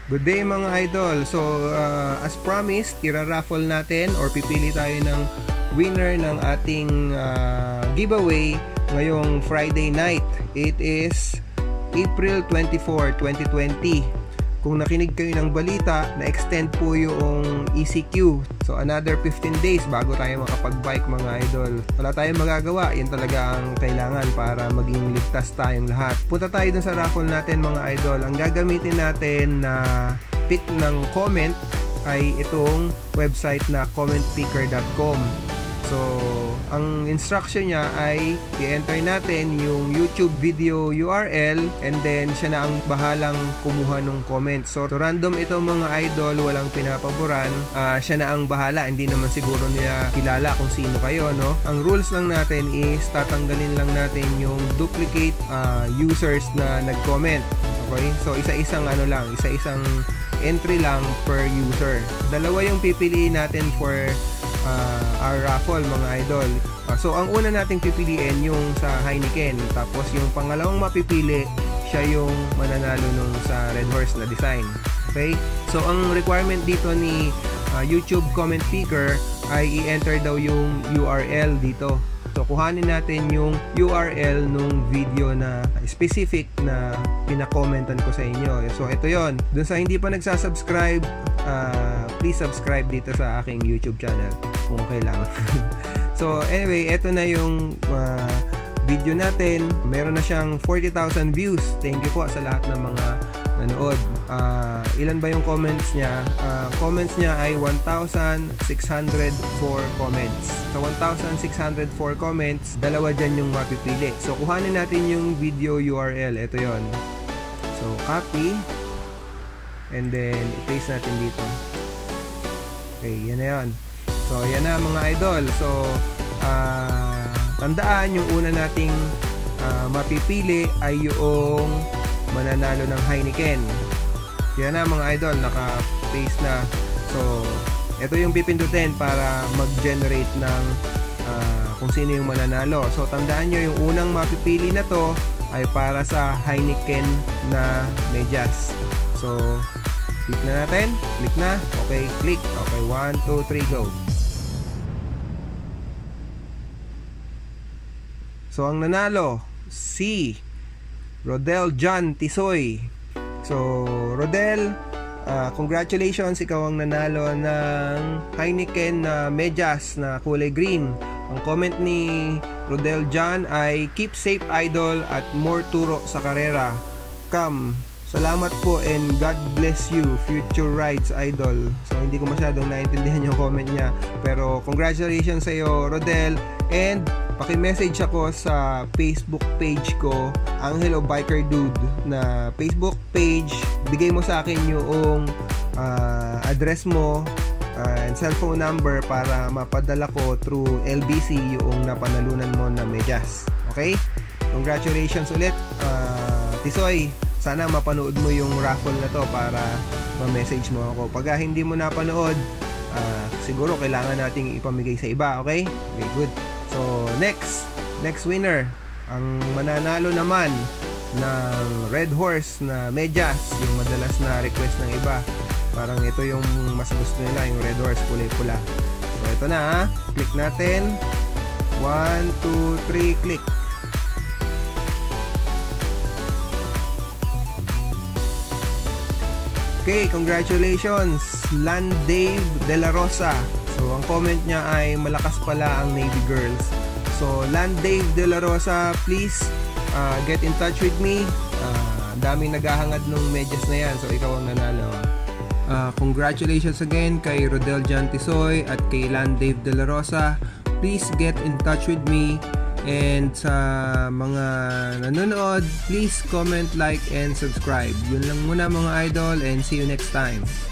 Good day mga idol. So as promised, ira-raffle natin or pipili tayo ng winner ng ating giveaway ngayong Friday night. It is April 24, 2020. Kung nakinig kayo ng balita, na-extend po yung ECQ. So another 15 days bago tayo makapag-bike mga idol. Wala tayong magagawa. Yan talaga ang kailangan para maging ligtas tayong lahat. Punta tayo dun sa raffle natin mga idol. Ang gagamitin natin na pick ng comment ay itong website na commentpicker.com. So, ang instruction niya ay i-enter natin yung YouTube video URL and then siya na ang bahalang kumuha ng comment. So, random ito mga idol, walang pinapaboran. Siya na ang bahala, hindi naman siguro niya kilala kung sino kayo, no? Ang rules lang natin is tatanggalin lang natin yung duplicate users na nag-comment. Okay? So, isa-isang isa-isang entry lang per user. Dalawa yung pipiliin natin for our raffle mga idol. So ang una nating pipiliin yung sa Heineken, tapos yung pangalawang mapipili siya yung mananalo nung sa Red Horse na design. Okay? So ang requirement dito ni YouTube Comment Picker ay i-enter daw yung URL dito. So kuhanin natin yung URL nung video na specific na pinakomentan ko sa inyo. So ito yon. Dun sa hindi pa nagsasubscribe, please subscribe dito sa aking YouTube channel kung kailangan. So anyway, ito na yung video natin. Meron na siyang 40,000 views. Thank you po sa lahat ng mga nanood. Ilan ba yung comments niya? Comments niya ay 1,604 comments. Sa 1,604 comments, dalawa dyan yung mapipili. So kuhanin natin yung video URL. Ito yon. So copy and then i-paste natin dito. Okay, yan na yan. So yan na mga idol. So tandaan yung una nating mapipili ay yung mananalo ng Heineken. Yan na mga idol, naka-paste na. So ito yung pipindutin para mag-generate ng kung sino yung mananalo. So tandaan nyo, yung unang mapipili na to ay para sa Heineken na medyas. So click na natin. Click na. Okay, click. Okay, 1, 2, 3, go. So ang nanalo si Rodel John Tisoy. So Rodel, congratulations, ikaw ang nanalo ng Heineken na medyas na kulay green. Ang comment ni Rodel John ay keep safe idol at more turo sa karera. Come. Salamat po and God bless you, future rides idol. So hindi ko masyadong naintindihan yung comment niya, pero congratulations sa iyo Rodel, and paki-message ako sa Facebook page ko, Angelo Biker Dude na Facebook page. Bigay mo sa akin yung address mo and cellphone number para mapadala ko through LBC yung napanalunan mo na medyas. Okay? Congratulations ulit Tisoy. Sana mapanood mo yung raffle na to para ma-message mo ako. Pag hindi mo napanood, siguro kailangan nating ipamigay sa iba, okay? Okay, good. So, next winner, ang mananalo naman ng Red Horse na medyas, yung madalas na request ng iba. Parang ito yung mas gusto nila, yung Red Horse, kulay-pula. So, ito na ha. Click natin. 1, 2, 3, click. Okay, congratulations Land Dave De La Rosa. So ang comment niya ay malakas pala ang Navy Girls. So Land Dave De La Rosa, please get in touch with me. Daming naghahangad nung medyas na yan. So ikaw ang nanalo. Congratulations again kay Rodel John Tisoy at kay Land Dave De La Rosa. Please get in touch with me. And sa mga nanonood, please comment, like, and subscribe. Yun lang muna mga idol, and see you next time.